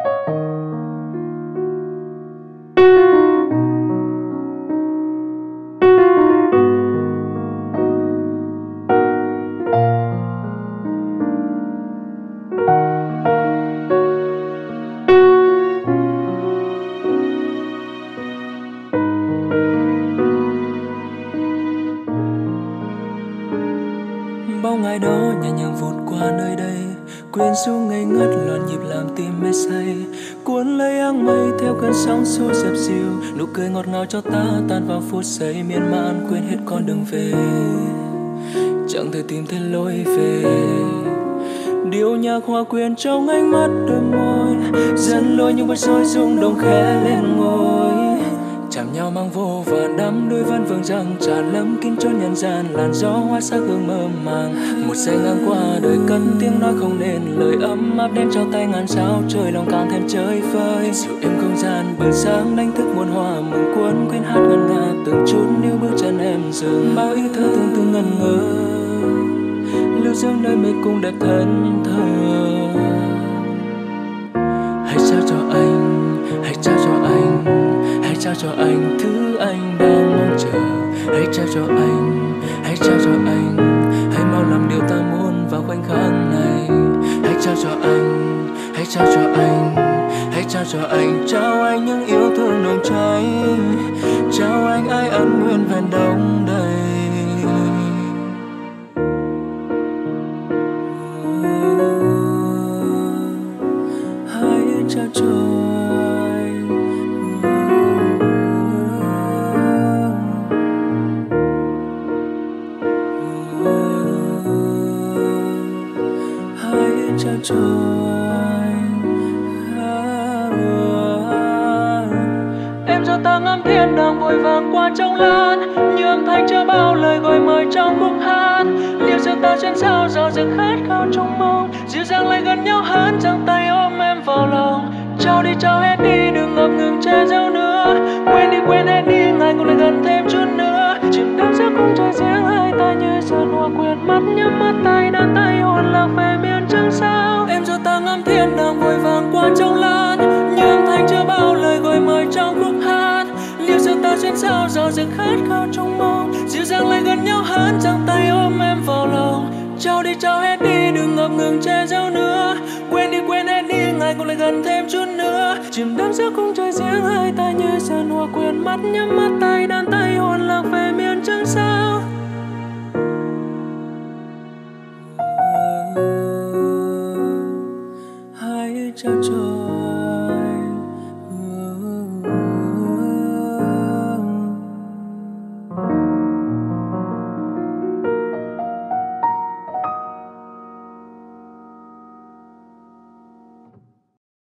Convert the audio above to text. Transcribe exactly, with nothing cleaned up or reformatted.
Bao ngày đó nhẹ nhàng vụt qua nơi đây, quên xuống ngây ngất loạn nhịp làm tim mê say, cuốn lấy áng mây theo cơn sóng xô dập dìu, nụ cười ngọt ngào cho ta tan vào phút giây miên man, quên hết con đường về, chẳng thể tìm thấy lối về. Điệu nhạc hòa quyện trong ánh mắt đôi môi, dẫn lối những vết rối rung động khẽ lên ngôi, chạm nhau mang vô vàn đắm đuôi vẫn vương rằng tràn lấp kín chốn nhân gian, làn gió hoa sắc hương mơ màng. Một giây ngang qua đời cất tiếng nói không nên lời, ấm áp đến trao tay ngàn sao trời, lòng càng thêm chơi vơi. Dịu êm không gian bừng sáng đánh thức muôn hoa mừng cuốn, quên hát ngân nga từng chút níu bước chân em dừng. Bao ý thơ tương tư ngẩn ngơ, lưu dương nơi mê cung đẹp thân thờ. Hãy trao cho anh, hãy trao cho anh, hãy trao cho anh thứ anh đang mong chờ. Hãy trao cho anh, hãy trao cho anh, hãy mau làm điều ta muốn vào khoảnh khắc này. Hãy trao cho anh, hãy trao cho anh, hãy trao cho anh, trao anh những yêu thương nồng cháy, trao anh ai ân nguyên vẹn đong đầy. Hãy trao cho anh, hãy trao cho anh. Em cho ta ngắm thiên đàng vội vàng qua trong lan, như âm thanh chưa bao lời gọi mời trong khúc hát. Liệu giờ ta trên sao dò dừng khát khao trong mong, dịu dàng lại gần nhau hát giang tay ôm em vào lòng. Trao đi trao hết đi đừng ngập ngừng che giấu nữa, quên đi quên hết đi ngày cùng lại gần thêm chút nữa. Chìm đắm giữa khung trời riêng hai ta như sơn hoa quyện mắt, nhắm mắt tay đan tay hồn lạc về miền trăng sao. Em cho ta ngắm thiên đàng vội vàng qua trong lan, như âm thanh chưa bao lời gọi mời trong khúc hát. Liệu giờ ta trên sao dò dừng khát khao trong mong, dịu dàng lại gần nhau hát giang tay ôm em vào lòng. Trao đi trao hết đi đừng ngập ngừng che giấu nữa, quên đi quên hết đi ngày cùng lại gần thêm chút nữa. Chìm đắm giữa khung trời riêng hai ta như sơn hoa quyện mắt, nhắm mắt tay đan tay hồn lạc về miền trăng sao. Hãy trao cho